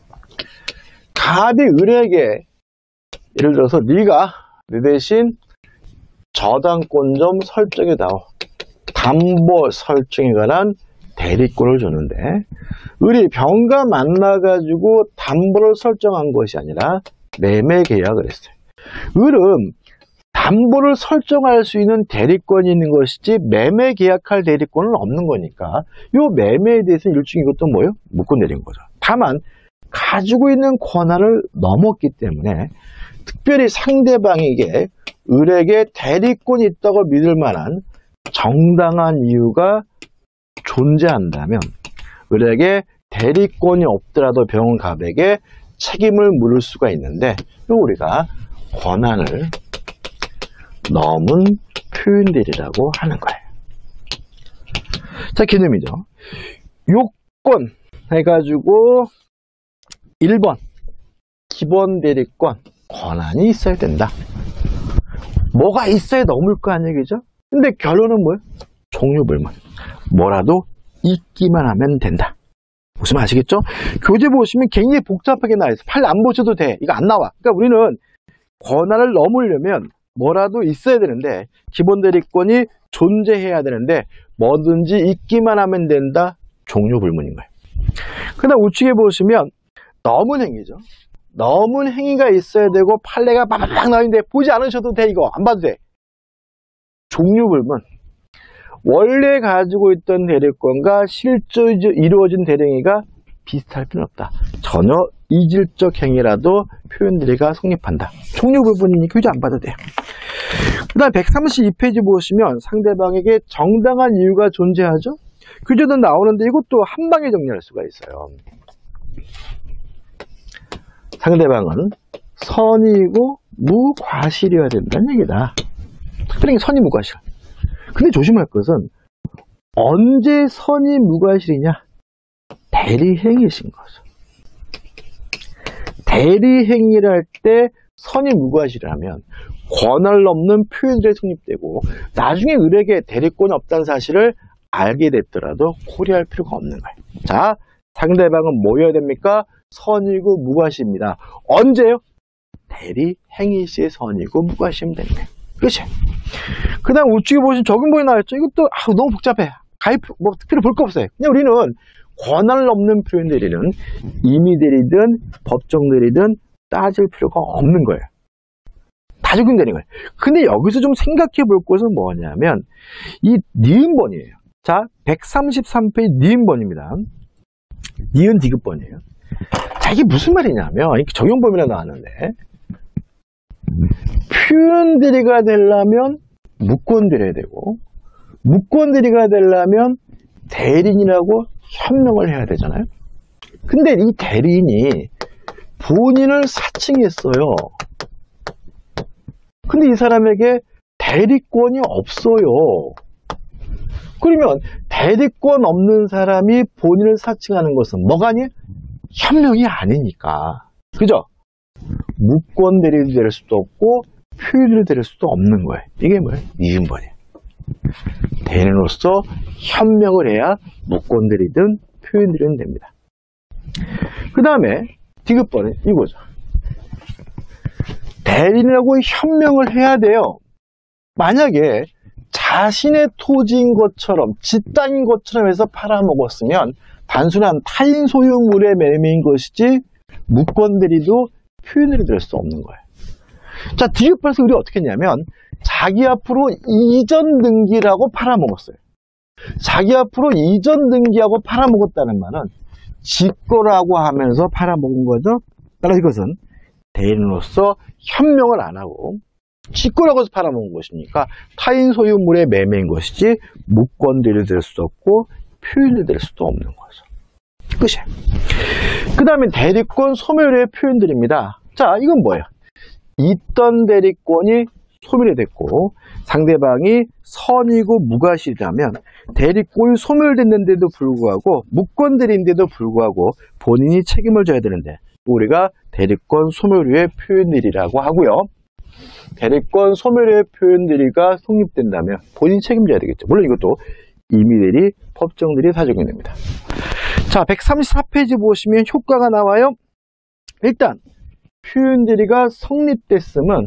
갑이 을에게 예를 들어서 네가 내 대신 저당권 좀 설정해다오. 담보 설정에 관한 대리권을 줬는데 을이 병과 만나가지고 담보를 설정한 것이 아니라 매매 계약을 했어요. 을은 담보를 설정할 수 있는 대리권이 있는 것이지 매매 계약할 대리권은 없는 거니까 이 매매에 대해서는 일종의 이것도 뭐예요? 무권 내린 거죠. 다만 가지고 있는 권한을 넘었기 때문에 특별히 상대방에게 을에게 대리권이 있다고 믿을 만한 정당한 이유가 존재한다면 을에게 대리권이 없더라도 병갑에게 책임을 물을 수가 있는데 우리가 권한을 넘은 표현들이라고 하는 거예요. 자, 개념이죠. 요건 해가지고 1번 기본 대리권 권한이 있어야 된다. 뭐가 있어야 넘을 거 아니에요, 그죠? 근데 결론은 뭐예요? 종류불문. 뭐라도 있기만 하면 된다. 무슨 말 아시겠죠? 교재 보시면 굉장히 복잡하게 나와 있어. 팔 안 보셔도 돼. 이거 안 나와. 그러니까 우리는 권한을 넘으려면 뭐라도 있어야 되는데 기본 대리권이 존재해야 되는데 뭐든지 있기만 하면 된다. 종류불문인 거예요. 그다음 우측에 보시면 넘은 행위죠. 넘은 행위가 있어야 되고 판례가 빠바박 나오는데 보지 않으셔도 돼. 이거 안 봐도 돼. 종류불문. 원래 가지고 있던 대리권과 실제 이루어진 대리행위가 비슷할 필요는 없다. 전혀 이질적 행위라도 표현들이가 성립한다. 종류불문이니 교재 안 봐도 돼요. 그 다음 132페이지 보시면 상대방에게 정당한 이유가 존재하죠. 교재도 나오는데 이것도 한 방에 정리할 수가 있어요. 상대방은 선이고 무과실이어야 된다는 얘기다. 그러니까 선이 무과실. 근데 조심할 것은 언제 선이 무과실이냐? 대리행위신 거죠. 대리행위를 할 때 선이 무과실이라면 권한을 넘는 표현들이 성립되고 나중에 을에게 대리권이 없다는 사실을 알게 됐더라도 고려할 필요가 없는 거예요. 자, 상대방은 뭐여야 됩니까? 선이고 무과시입니다. 언제요? 대리행위 시의 선이고 무과시면 됩니다. 그렇지? 그 다음 우측에 보시면 적용본이 나왔죠. 이것도 너무 복잡해. 특별히 볼 거 없어요. 그냥 우리는 권한을 넘는 표현들이는 임의대리든 법정대리든 따질 필요가 없는 거예요. 다 적용되는 거예요. 근데 여기서 좀 생각해 볼 것은 뭐냐면 이 니은번이에요. 자, 133페이지 니은번입니다. 니은 디귿번이에요. 자, 이게 무슨 말이냐면 이렇게 적용범위라 나왔는데 표현대리가 되려면 무권대리가 되고 무권대리가 되려면 대리인이라고 현명을 해야 되잖아요. 근데 이 대리인이 본인을 사칭했어요. 근데 이 사람에게 대리권이 없어요. 그러면 대리권 없는 사람이 본인을 사칭하는 것은 뭐가 아니에요? 현명이 아니니까. 그죠? 무권대리도 될 수도 없고 표현을 될 수도 없는 거예요. 이게 뭐예요? 이음번이에요. 대리인으로서 현명을 해야 무권대리든 표현대리는 됩니다. 그 다음에 디귿번은 이거죠. 대리인이라고 현명을 해야 돼요. 만약에 자신의 토지인 것처럼 지 땅인 것처럼 해서 팔아먹었으면 단순한 타인 소유물의 매매인 것이지 무권대리도 표현을 될 수 없는 거예요. 자, 디귿번에서 우리 어떻게 했냐면 자기 앞으로 이전 등기라고 팔아먹었어요. 자기 앞으로 이전 등기하고 팔아먹었다는 말은 지 거라고 하면서 팔아먹은 거죠. 따라서 이것은 대리인으로서 현명을 안 하고 지 거라고 해서 팔아먹은 것이니까 타인 소유물의 매매인 것이지 무권대리 될 수도 없고 표현이 될 수도 없는 거죠. 끝이에요. 그 다음에 대리권 소멸의 표현들입니다. 자, 이건 뭐예요? 있던 대리권이 소멸이 됐고 상대방이 선이고 무과실이라면 대리권이 소멸됐는데도 불구하고 무권대리인데도 불구하고 본인이 책임을 져야 되는데 우리가 대리권 소멸의 표현들이라고 하고요. 대리권 소멸의 표현들이가 성립된다면 본인이 책임져야 되겠죠. 물론 이것도 임의대리, 법정대리 다 적용됩니다. 자, 134페이지 보시면 효과가 나와요. 일단 표현대리가 성립됐으면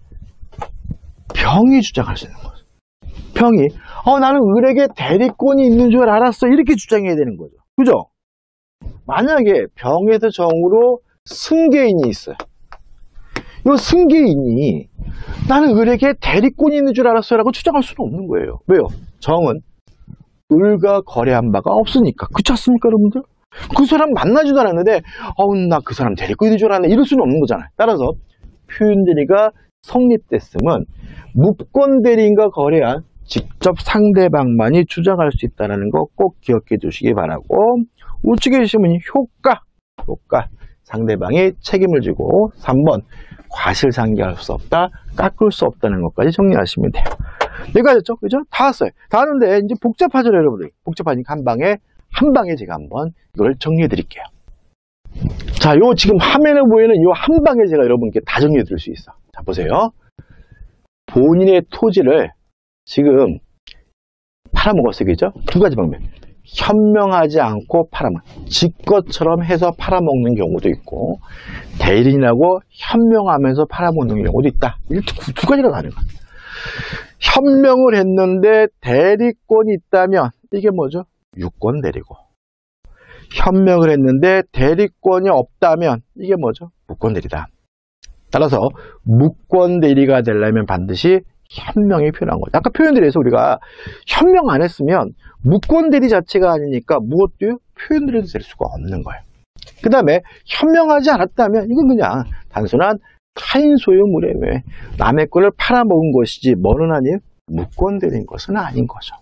병이 주장할 수 있는 거죠. 병이 나는 을에게 대리권이 있는 줄 알았어 이렇게 주장해야 되는 거죠. 그죠? 만약에 병에서 정으로 승계인이 있어요. 이 승계인이 나는 을에게 대리권이 있는 줄 알았어요 라고 주장할 수는 없는 거예요. 왜요? 정은 을과 거래한 바가 없으니까. 그렇지 않습니까 여러분들? 그 사람 만나지도 않았는데 나 그 사람 데리고 있는 줄 알았네 이럴 수는 없는 거잖아요. 따라서 표현대리가 성립됐음은 무권대리인과 거래한 직접 상대방만이 주장할 수 있다는 거 꼭 기억해 두시기 바라고, 우측에 계시면 효과 상대방이 책임을 지고 3번 과실상계할 수 없다, 깎을 수 없다는 것까지 정리하시면 돼요. 여기까지 했죠? 그죠? 다 왔어요. 다 왔는데 이제 복잡하죠, 여러분들. 복잡하니까 한 방에 제가 한번 이걸 정리해 드릴게요. 자, 요 지금 화면에 보이는 요 한 방에 제가 여러분께 다 정리해 드릴 수 있어. 자, 보세요. 본인의 토지를 지금 팔아먹었어요. 그죠? 두 가지 방법. 현명하지 않고 팔아먹는, 지 것처럼 해서 팔아먹는 경우도 있고, 대리인하고 현명하면서 팔아먹는 경우도 있다. 이렇게 두 가지가 다른 거야. 현명을 했는데 대리권이 있다면 이게 뭐죠? 유권 대리고, 현명을 했는데 대리권이 없다면 이게 뭐죠? 무권 대리다. 따라서 무권 대리가 되려면 반드시 현명이 필요한 거죠. 아까 표현대리에서 우리가 현명 안 했으면 무권 대리 자체가 아니니까 무엇도요? 표현대리도 될 수가 없는 거예요. 그 다음에 현명하지 않았다면 이건 그냥 단순한 타인 소유물에 왜 남의 거를 팔아먹은 것이지 뭐는 아니에요? 무권 대리인 것은 아닌 거죠.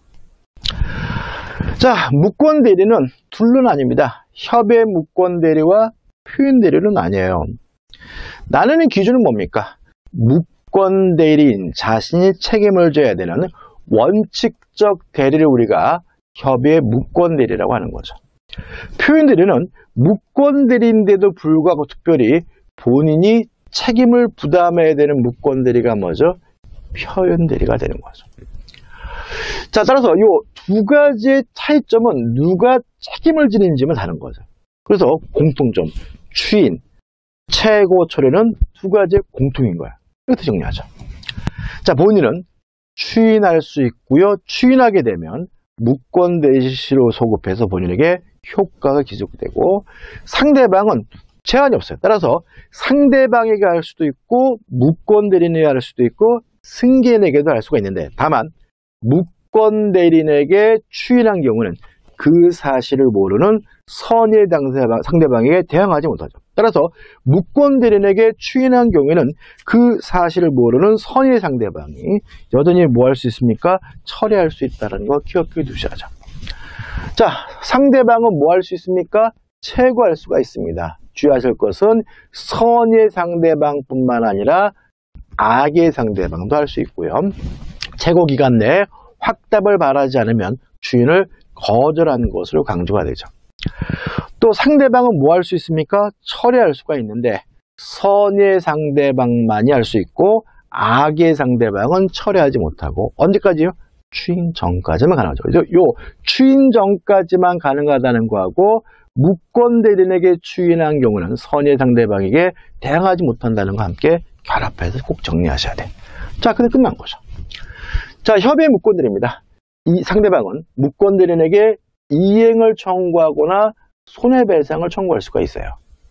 자, 무권 대리는 둘은 아닙니다. 협의 무권 대리와 표현 대리는 아니에요. 나누는 기준은 뭡니까? 무권 대리인 자신이 책임을 져야 되는 원칙적 대리를 우리가 협의의 무권 대리라고 하는 거죠. 표현 대리는 무권 대리인데도 불구하고 특별히 본인이 책임을 부담해야 되는 무권 대리가 뭐죠? 표현 대리가 되는 거죠. 자, 따라서 이 두 가지의 차이점은 누가 책임을 지는지만 다른 거죠. 그래서 공통점, 추인, 최고 처리는 두 가지의 공통인 거야. 이렇게 정리하죠. 자, 본인은 추인할 수 있고요. 추인하게 되면 무권 대리시로 소급해서 본인에게 효과가 기록되고, 상대방은 제한이 없어요. 따라서 상대방에게 할 수도 있고, 무권 대리인에게 할 수도 있고, 승계인에게도 할 수가 있는데, 다만 무권 대리인에게 추인한 경우는 그 사실을 모르는 선의의 상대방에게 대항하지 못하죠. 따라서 무권 대리인에게 추인한 경우에는 그 사실을 모르는 선의의 상대방이 여전히 뭐 할 수 있습니까? 처리할 수 있다는 거 기억해 두셔야죠. 자, 상대방은 뭐 할 수 있습니까? 최고할 수가 있습니다. 주의하실 것은 선의의 상대방뿐만 아니라 악의 상대방도 할 수 있고요. 최고 기간 내에 확답을 바라지 않으면 추인을 거절하는 것으로 강조가 되죠. 또 상대방은 뭐 할 수 있습니까? 처리할 수가 있는데 선의 상대방만이 할 수 있고 악의 상대방은 처리하지 못하고, 언제까지요? 추인 전까지만 가능하죠. 요 추인 전까지만 가능하다는 거하고 무권 대리인에게 추인한 경우는 선의 상대방에게 대항하지 못한다는 것과 함께 결합해서 꼭 정리하셔야 돼. 자, 근데 끝난 거죠. 자, 협의 무권 대리입니다. 이 상대방은 무권 대리인에게 이행을 청구하거나 손해배상을 청구할 수가 있어요.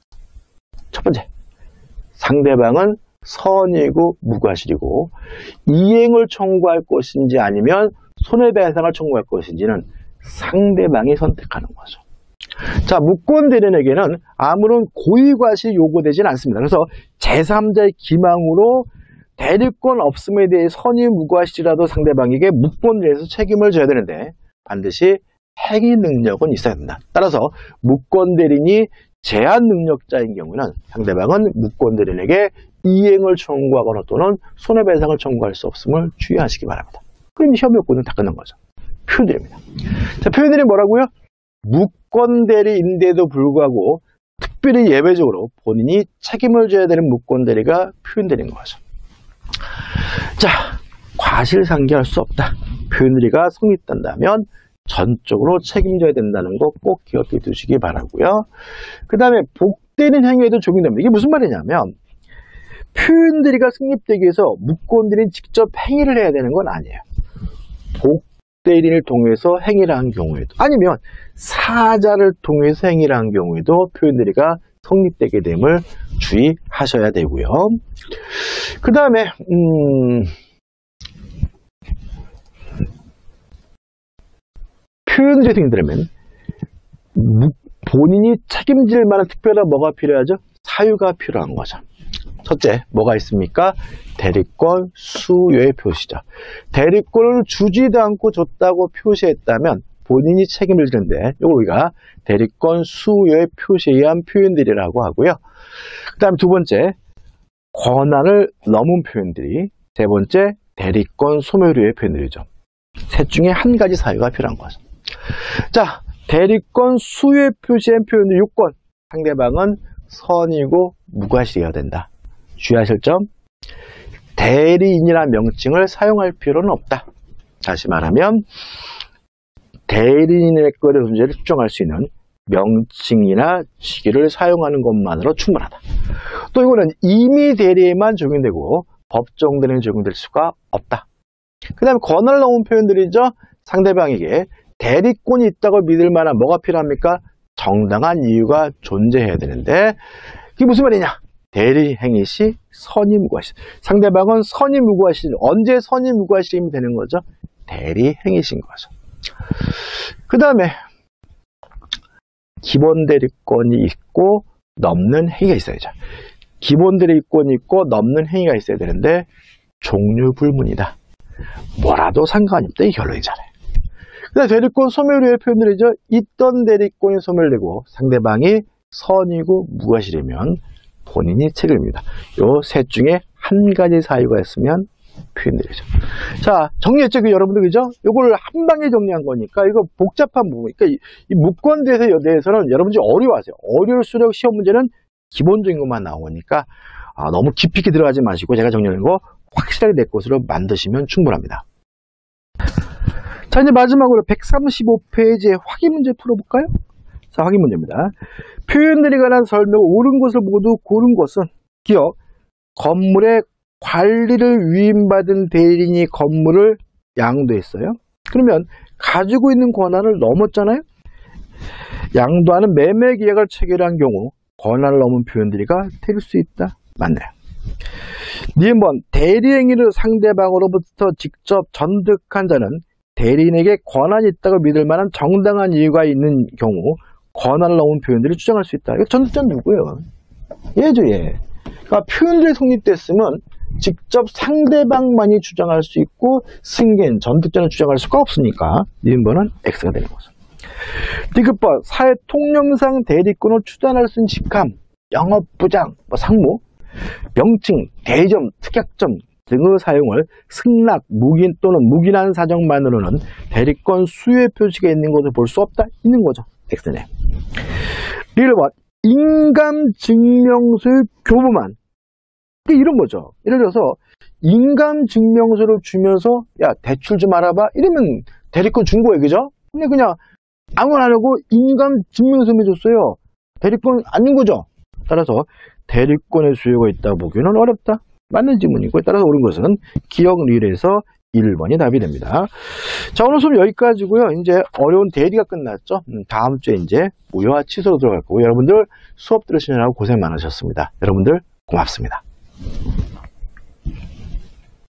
첫 번째, 상대방은 선의이고 무과실이고 이행을 청구할 것인지 아니면 손해배상을 청구할 것인지는 상대방이 선택하는 거죠. 자, 무권 대리인에게는 아무런 고의과실이 요구되지는 않습니다. 그래서 제3자의 기망으로 대리권 없음에 대해 선의 무과실이라도 상대방에게 무권 대리에서 책임을 져야 되는데 반드시 행위 능력은 있어야 된다. 따라서 무권 대리인이 제한 능력자인 경우는 상대방은 무권 대리인에게 이행을 청구하거나 또는 손해배상을 청구할 수 없음을 주의하시기 바랍니다. 그럼 협의 요건은 다 끝난 거죠. 표현대리입니다. 자, 표현대리 뭐라고요? 무권 대리인데도 불구하고 특별히 예외적으로 본인이 책임을 져야 되는 무권 대리가 표현대리인 거죠. 자, 과실상계할 수 없다. 표현대리가 성립된다면 전적으로 책임져야 된다는 거 꼭 기억해 두시기 바라고요. 그 다음에 복대리인 행위에도 적용됩니다. 이게 무슨 말이냐면 표현대리가 성립되기 위해서 무권대리인 직접 행위를 해야 되는 건 아니에요. 복대리인을 통해서 행위를 한 경우에도, 아니면 사자를 통해서 행위를 한 경우에도 표현대리가 성립되게 됨을 주의하셔야 되고요. 그 다음에 표현대리 생기려면 본인이 책임질 만한 특별한 뭐가 필요하죠? 사유가 필요한 거죠. 첫째, 뭐가 있습니까? 대리권 수요의 표시죠. 대리권을 주지도 않고 줬다고 표시했다면 본인이 책임을 지는데 이걸 우리가 대리권 수요의 표시에 의한 표현들이라고 하고요. 그 다음 두 번째, 권한을 넘은 표현들이, 세 번째, 대리권 소멸류의 표현들이죠. 셋 중에 한 가지 사유가 필요한 거죠. 자, 대리권 수요의 표시한 표현들 6건. 상대방은 선이고 무과실이어야 된다. 주의하실 점, 대리인이라는 명칭을 사용할 필요는 없다. 다시 말하면 대리인의 거래 존재를 추정할 수 있는 명칭이나 시기를 사용하는 것만으로 충분하다. 또 이거는 임의 대리에만 적용되고 법정 대리에 적용될 수가 없다. 그 다음에 권한을 넘은 표현들이죠. 상대방에게 대리권이 있다고 믿을 만한 뭐가 필요합니까? 정당한 이유가 존재해야 되는데 그게 무슨 말이냐? 대리 행위 시 선의 무과실. 상대방은 선의 무과실. 언제 선의 무과실이면 되는 거죠? 대리 행위신 거죠. 그 다음에 기본 대리권이 있고 넘는 행위가 있어야죠. 기본 대리권이 있고 넘는 행위가 있어야 되는데 종류 불문이다. 뭐라도 상관이 없다. 이 결론이잖아요. 그다음 대리권 소멸류의 표현들이죠. 있던 대리권이 소멸되고 상대방이 선이고 무과실이면 본인이 책임입니다. 요 셋 중에 한 가지 사유가 있으면 표현들이죠. 자, 정리했죠? 여러분들, 그죠? 요거를 한 방에 정리한 거니까, 이거 복잡한 부분. 그러니까 이 무권대에 대해서는 여러분들이 어려워하세요. 어려울수록 시험 문제는 기본적인 것만 나오니까, 너무 깊이 있게 들어가지 마시고, 제가 정리한 거 확실하게 내 것으로 만드시면 충분합니다. 자, 이제 마지막으로 135페이지의 확인 문제 풀어볼까요? 자, 확인 문제입니다. 표현들에 관한 설명, 옳은 것을 모두 고른 것은, 기억, 건물의 관리를 위임받은 대리인이 건물을 양도했어요. 그러면 가지고 있는 권한을 넘었잖아요. 양도하는 매매 계약을 체결한 경우 권한을 넘은 표현들이가 될 수 있다. 맞네요. 2번, 대리 행위를 상대방으로부터 직접 전득한 자는 대리인에게 권한이 있다고 믿을 만한 정당한 이유가 있는 경우 권한을 넘은 표현들을 주장할 수 있다. 이거 전득자는 누구예요? 얘죠, 얘. 그러니까 표현들이 성립됐으면 직접 상대방만이 주장할 수 있고 승계인, 전득자는 주장할 수가 없으니까 2번은 X가 되는 거죠. 디귿번, 사회 통념상 대리권을 추단할 수 있는 직함, 영업부장, 상무, 명칭, 대점, 특약점 등의 사용을 승낙, 묵인 또는 묵인한 사정만으로는 대리권 수요의 표시가 있는 것을 볼 수 없다. 있는 거죠. X네. 1번, 인감증명서의 교부만. 이런 거죠. 예를 들어서 인감증명서를 주면서 야, 대출 좀 알아봐. 이러면 대리권 준 거예요. 그죠? 근데 그냥 아무나 안 하고 인감증명서만 줬어요. 대리권 안 준 거죠. 따라서 대리권의 수요가 있다 보기는 어렵다. 맞는 질문이고, 따라서 옳은 것은 기억 리을에서 1번이 답이 됩니다. 자, 오늘 수업 여기까지고요. 이제 어려운 대리가 끝났죠. 다음 주에 이제 무효화 취소로 들어갈 거고, 여러분들 수업 들으시느라고 고생 많으셨습니다. 여러분들 고맙습니다.